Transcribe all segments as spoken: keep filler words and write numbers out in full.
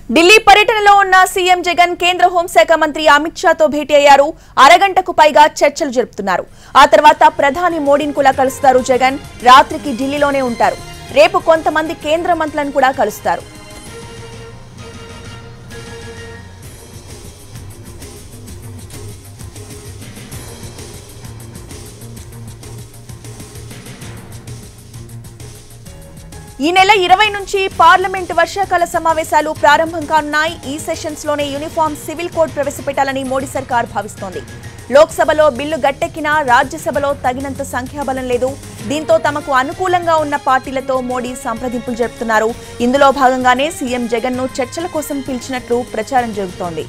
ఢిల్లీ పర్యటనలో ఉన్న సీఎం జగన్ కేంద్ర హోంశాఖ మంత్రి అమిత్ షాతో భేటీ అయ్యారు. అరగంటకు పైగా చర్చలు జరుపుతున్నారు. ఆ తర్వాత ప్రధాని మోడీని కూడా కలుస్తారు. జగన్ రాత్రికి ఢిల్లీలోనే ఉంటారు. రేపు కొంతమంది కేంద్ర మంత్రులను కూడా కలుస్తారు. ఈ నెల ఇరవై నుంచి పార్లమెంట్ వర్షాకాల సమావేశాలు ప్రారంభం కానున్నాయి. ఈ సెషన్స్ లోనే యూనిఫామ్ సివిల్ కోడ్ ప్రవేశపెట్టాలని మోడీ సర్కార్ భావిస్తోంది. లోక్సభలో బిల్లు గట్టెక్కినా రాజ్యసభలో తగినంత సంఖ్యాబలం లేదు. దీంతో తమకు అనుకూలంగా ఉన్న పార్టీలతో మోడీ సంప్రదింపులు జరుపుతున్నారు. ఇందులో భాగంగానే సీఎం జగన్ ను చర్చల కోసం పిలిచినట్లు ప్రచారం జరుగుతోంది.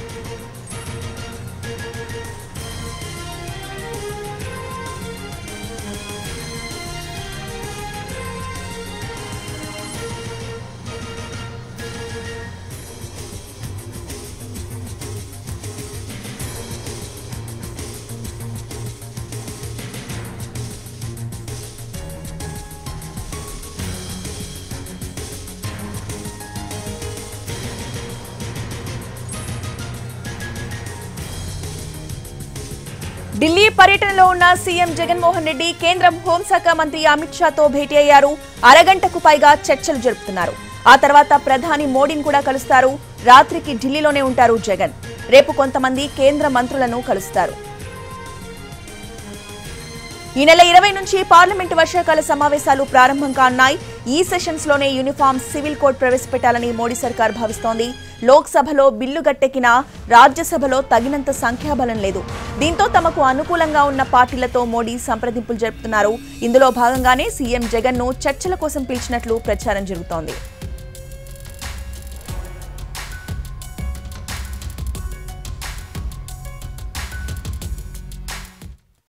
ఢిల్లీ పర్యటనలో ఉన్న సీఎం జగన్మోహన్ రెడ్డి కేంద్ర హోంశాఖ మంత్రి అమిత్ షాతో భేటీ అయ్యారు. అరగంటకు పైగా చర్చలు జరుపుతున్నారు. ఆ తర్వాత ప్రధాని మోడీని కూడా కలుస్తారు. రాత్రికి ఢిల్లీలోనే ఉంటారు జగన్. రేపు కొంతమంది కేంద్ర మంత్రులను కలుస్తారు. ఈ నెల ఇరవై నుంచి పార్లమెంటు వర్షాకాల సమావేశాలు ప్రారంభం కానున్నాయి. ఈ సెషన్స్ లోనే యూనిఫామ్ సివిల్ కోడ్ ప్రవేశపెట్టాలని మోడీ సర్కార్ భావిస్తోంది. లోక్సభలో బిల్లు గట్టెక్కినా రాజ్యసభలో తగినంత సంఖ్యాబలం లేదు. దీంతో తమకు అనుకూలంగా ఉన్న పార్టీలతో మోడీ సంప్రదింపులు జరుపుతున్నారు. ఇందులో భాగంగానే సీఎం జగన్ ను చర్చల కోసం పిలిచినట్లు ప్రచారం జరుగుతోంది.